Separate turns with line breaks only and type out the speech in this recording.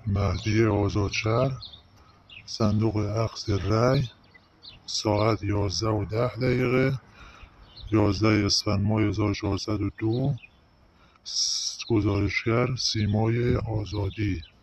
مهدی آزادشهر، صندوق اخذ رای، ساعت 11:10، 11 اسفند ماه 1402. گزارشگر سیمای آزادی.